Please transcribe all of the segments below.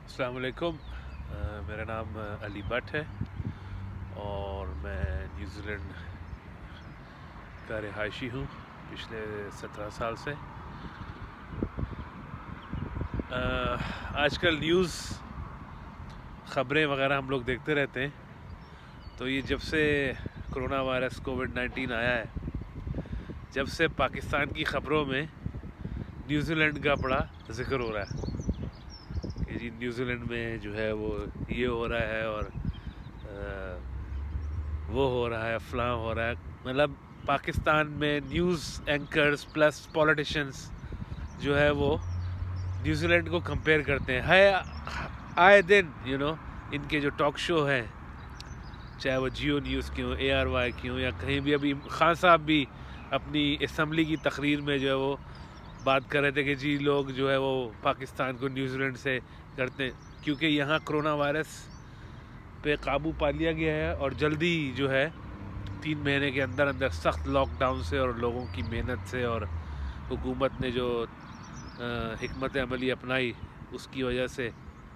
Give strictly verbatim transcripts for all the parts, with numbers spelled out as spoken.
السلام علیکم. میرا نام علی بٹ ہے اور میں نیوزی لینڈ کا رہائشی ہوں پچھلے سترہ سال سے. آج کل نیوز خبریں وغیرہ ہم لوگ دیکھتے رہتے ہیں. تو یہ جب سے کرونا وائرس کووڈ نائنٹین آیا ہے، جب سے پاکستان کی خبروں میں نیوزی لینڈ کا بڑا ذکر ہو رہا ہے کہ جی نیوزی لینڈ میں جو ہے وہ یہ ہو رہا ہے اور وہ ہو رہا ہے، فلاں ہو رہا ہے. مطلب پاکستان میں نیوز اینکرز پلس پولیٹیشنز جو ہے وہ نیوزی لینڈ کو کمپیئر کرتے ہیں. ہے آئے دن یو نو ان کے جو ٹاک شو ہیں، چاہے وہ جیو نیوز کی ہوں، اے آر وائی کی ہوں، یا کہیں بھی. ابھی خان صاحب بھی اپنی اسمبلی کی تقریر میں جو ہے وہ بات کر رہے تھے کہ جی لوگ جو ہے وہ پاکستان کو نیوزی لینڈ سے کرتے ہیں کیونکہ یہاں کرونا وائرس پہ قابو پا لیا گیا ہے اور جلدی جو ہے تین مہینے کے اندر اندر سخت لاک ڈاؤن سے اور لوگوں کی محنت سے اور حکومت نے جو حکمت عملی اپنائی اس کی وجہ سے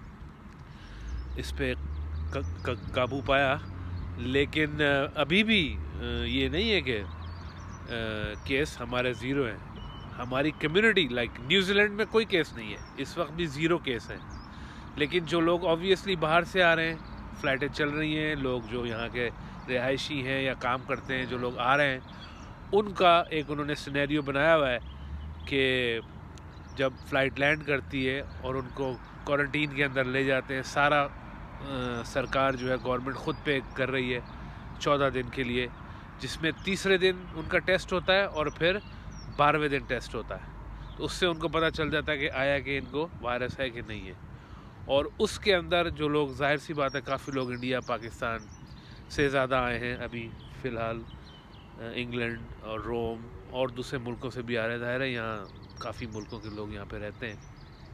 اس پہ قابو پایا. لیکن ابھی بھی یہ نہیں ہے کہ کیس ہمارے زیرو ہیں. ہماری کمیونٹی لائک نیوزی لینڈ میں کوئی کیس نہیں ہے، اس وقت بھی زیرو کیس ہیں. لیکن جو لوگ آبویسلی باہر سے آ رہے ہیں، فلائٹیں چل رہی ہیں، لوگ جو یہاں کے رہائشی ہیں یا کام کرتے ہیں جو لوگ آ رہے ہیں، ان کا ایک انہوں نے سینیریو بنایا ہوا ہے کہ جب فلائٹ لینڈ کرتی ہے اور ان کو کوارنٹین کے اندر لے جاتے ہیں. سارا سرکار جو ہے گورنمنٹ خود پہ کر رہی ہے چودہ دن کے لیے، جس میں تیسرے دن ان کا ٹیسٹ ہوتا ہے اور پھر بارہویں دن ٹیسٹ ہوتا ہے. تو اس سے ان کو پتہ چل جاتا ہے کہ آیا کہ ان کو وائرس ہے کہ نہیں ہے. اور اس کے اندر جو لوگ، ظاہر سی بات ہے کافی لوگ انڈیا پاکستان سے زیادہ آئے ہیں ابھی فی الحال. انگلینڈ اور روم اور دوسرے ملکوں سے بھی آ رہے. ظاہر ہے یہاں کافی ملکوں کے لوگ یہاں پہ رہتے ہیں،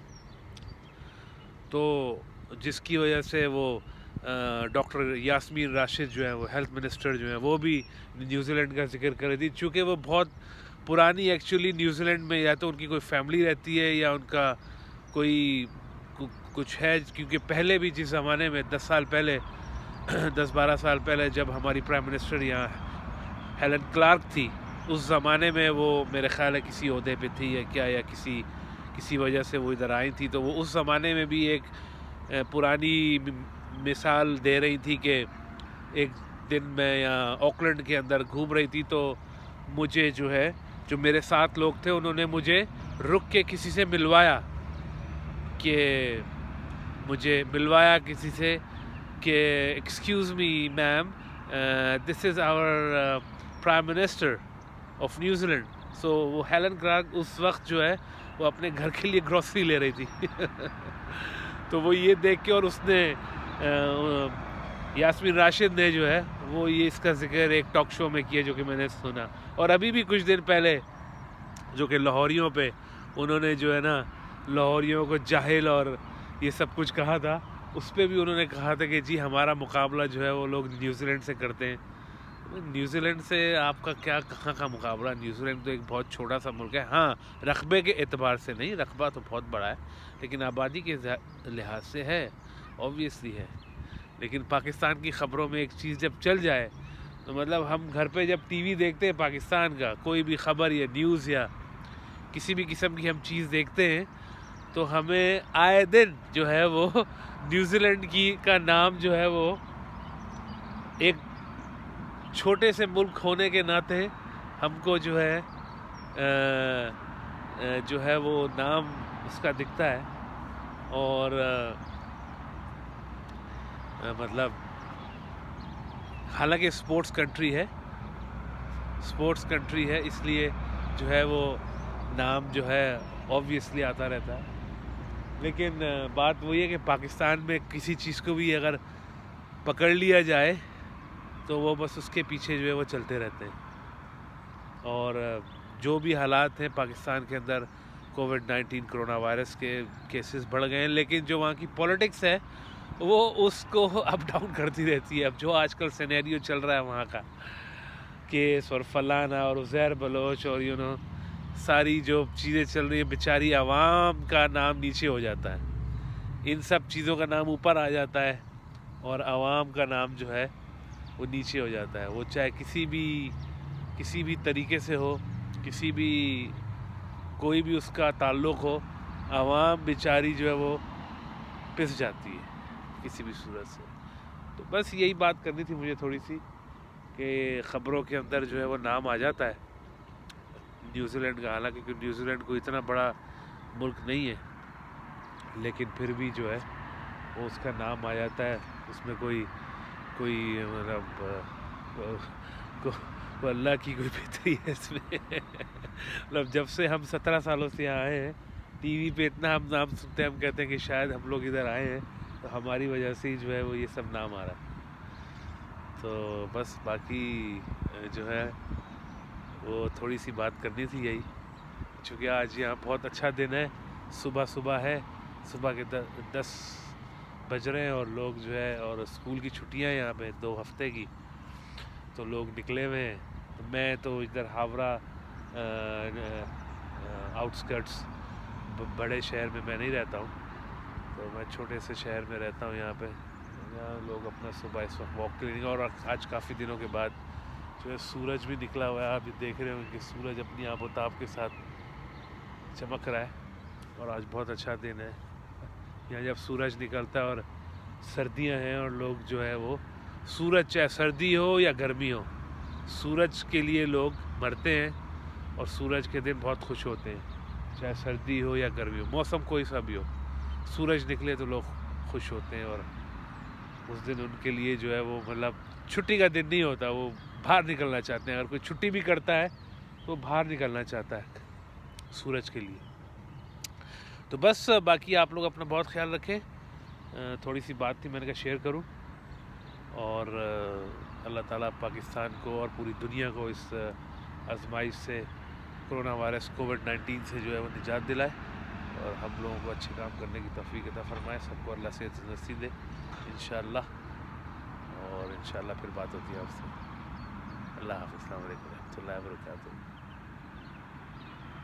تو جس کی وجہ سے وہ ڈاکٹر یاسمین راشد جو ہیں، وہ ہیلتھ منسٹر جو ہیں، وہ بھی نیوزی لینڈ کا ذکر کر رہی تھی. چونکہ وہ بہت پرانی ایکچولی نیوزی لینڈ میں یا تو ان کی کوئی فیملی رہتی ہے یا ان کا کوئی کچھ ہے. کیونکہ پہلے بھی جس زمانے میں دس سال پہلے دس بارہ سال پہلے جب ہماری پرائم منسٹر یہاں ہیلن کلارک تھی، اس زمانے میں وہ میرے خیال ہے کسی عہدے پہ تھی یا کیا، یا کسی کسی وجہ سے وہ ادھر آئی تھی. تو وہ اس زمانے میں بھی ایک پرانی مثال دے رہی تھی کہ ایک دن میں یہاں آکلینڈ کے اندر گھوم رہی تھی تو مجھے جو ہے جو میرے ساتھ لوگ تھے انہوں نے مجھے رک کے کسی سے ملوایا کہ مجھے ملوایا کسی سے کہ excuse me ma'am, this is our prime minister of New so وہ ہیلن کلارک اس وقت جو ہے وہ اپنے گھر کے لیے گروسری لے رہی تھی. تو وہ یہ دیکھ کے، اور اس نے یاسمین راشد نے جو ہے وہ یہ اس کا ذکر ایک ٹاک شو میں کیا جو کہ میں نے سنا. اور ابھی بھی کچھ دن پہلے جو کہ لاہوریوں پہ انہوں نے جو ہے نا لاہوریوں کو جاہل اور یہ سب کچھ کہا تھا، اس پہ بھی انہوں نے کہا تھا کہ جی ہمارا مقابلہ جو ہے وہ لوگ نیوزی لینڈ سے کرتے ہیں. نیوزی لینڈ سے آپ کا کیا، کہاں کا مقابلہ؟ نیوزی لینڈ تو ایک بہت چھوٹا سا ملک ہے. ہاں رقبے کے اعتبار سے نہیں، رقبہ تو بہت بڑا ہے، لیکن آبادی کے لحاظ سے ہے، اوبویسلی ہے. لیکن پاکستان کی خبروں میں ایک چیز جب چل جائے تو مطلب ہم گھر پہ جب ٹی وی دیکھتے ہیں پاکستان کا کوئی بھی خبر یا نیوز یا کسی بھی قسم کی ہم چیز دیکھتے ہیں تو ہمیں آئے دن جو ہے وہ نیوزی لینڈ کی کا نام جو ہے وہ ایک چھوٹے سے ملک ہونے کے ناطے ہم کو جو ہے جو ہے وہ نام اس کا دکھتا ہے. اور مطلب حالانکہ اسپورٹس کنٹری ہے، اسپورٹس کنٹری ہے، اس لیے جو ہے وہ نام جو ہے اوبویسلی آتا رہتا ہے. لیکن بات وہی ہے کہ پاکستان میں کسی چیز کو بھی اگر پکڑ لیا جائے تو وہ بس اس کے پیچھے جو ہے وہ چلتے رہتے ہیں. اور جو بھی حالات ہیں پاکستان کے اندر، کووڈ نائنٹین کرونا وائرس کے کیسز بڑھ گئے ہیں، لیکن جو وہاں کی پولیٹکس ہے وہ اس کو اپ ڈاؤن کرتی رہتی ہے. اب جو آج کل سینیریو چل رہا ہے وہاں کا کیس اور فلانا اور عزیر بلوچ اور یو نو ساری جو چیزیں چل رہی ہیں، بیچاری عوام کا نام نیچے ہو جاتا ہے. ان سب چیزوں کا نام اوپر آ جاتا ہے اور عوام کا نام جو ہے وہ نیچے ہو جاتا ہے. وہ چاہے کسی بھی کسی بھی طریقے سے ہو, کسی بھی کوئی بھی اس کا تعلق ہو, عوام بیچاری جو ہے وہ پس جاتی ہے کسی بھی صورت سے. تو بس یہی بات کرنی تھی مجھے تھوڑی سی, کہ خبروں کے اندر جو ہے وہ نام آ جاتا ہے نیوزی لینڈ کا. حالانکہ کیونکہ نیوزی لینڈ کوئی اتنا بڑا ملک نہیں ہے, لیکن پھر بھی جو ہے وہ اس کا نام آ جاتا ہے. اس میں کوئی کوئی مطلب اللہ کی کوئی بہتری ہے اس میں. مطلب جب سے ہم سترہ سالوں سے یہاں آئے ہیں, ٹی وی پہ اتنا ہم نام سنتے ہیں, ہم کہتے ہیں کہ شاید ہم لوگ ادھر آئے ہیں تو ہماری وجہ سے ہی جو ہے وہ یہ سب نام آ رہا ہے. تو بس باقی جو ہے وہ تھوڑی سی بات کرنی تھی یہی, چونکہ آج یہاں بہت اچھا دن ہے. صبح صبح ہے, صبح کے دس بج رہے ہیں اور لوگ جو ہے, اور اسکول کی چھٹیاں یہاں پہ دو ہفتے کی, تو لوگ نکلے ہوئے ہیں. میں تو ادھر ہاورہ آؤٹسکرٹس بڑے شہر میں میں نہیں رہتا ہوں, تو میں چھوٹے سے شہر میں رہتا ہوں. یہاں پہ یہاں لوگ اپنا صبح اس وقت واک کے لیے, اور آج کافی دنوں کے بعد جو ہے سورج بھی نکلا ہوا ہے. آپ دیکھ رہے ہوں کہ سورج اپنی آب و تاب کے ساتھ چمک رہا ہے, اور آج بہت اچھا دن ہے. یہاں جب سورج نکلتا ہے اور سردیاں ہیں اور لوگ جو ہے وہ سورج چاہے سردی ہو یا گرمی ہو, سورج کے لیے لوگ مرتے ہیں, اور سورج کے دن بہت خوش ہوتے ہیں. چاہے سردی ہو یا گرمی ہو, موسم کوئی سا بھی ہو, سورج نکلے تو لوگ خوش ہوتے ہیں. اور اس دن ان کے لیے جو ہے وہ مطلب چھٹی کا دن نہیں ہوتا, وہ باہر نکلنا چاہتے ہیں. اگر کوئی چھٹی بھی کرتا ہے تو باہر نکلنا چاہتا ہے سورج کے لیے. تو بس باقی آپ لوگ اپنا بہت خیال رکھیں. تھوڑی سی بات تھی, میں نے کہا شیئر کروں. اور اللہ تعالیٰ پاکستان کو اور پوری دنیا کو اس آزمائش سے, کرونا وائرس کووڈ نائنٹین سے جو ہے وہ نجات دلائے, اور ہم لوگوں کو اچھے کام کرنے کی توفیق عطا فرمائے. سب کو اللہ سے نصیب دے انشاءاللہ. اور انشاءاللہ پھر بات ہوتی ہے آپ سے. اللہ حافظ. السلام علیکم و رحمۃ اللہ وبرکاتہ.